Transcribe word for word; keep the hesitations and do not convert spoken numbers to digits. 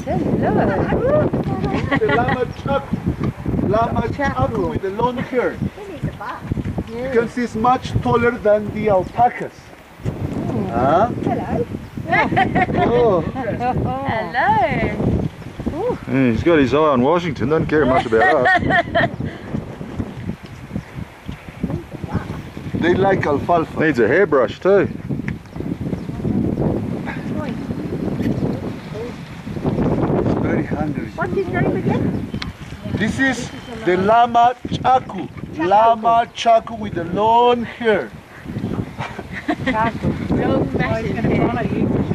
Hello. The llama chaku. Llama chaku with the long hair. You can see it's much taller than the alpacas. Huh? Hello. Oh. Hello. Yeah, he's got his eye on Washington, doesn't care much about us. They like alfalfa. Needs a hairbrush too. It's very hungry. What's his name again? This is the llama chaku. Llama chaku with the long hair. Long massive hair.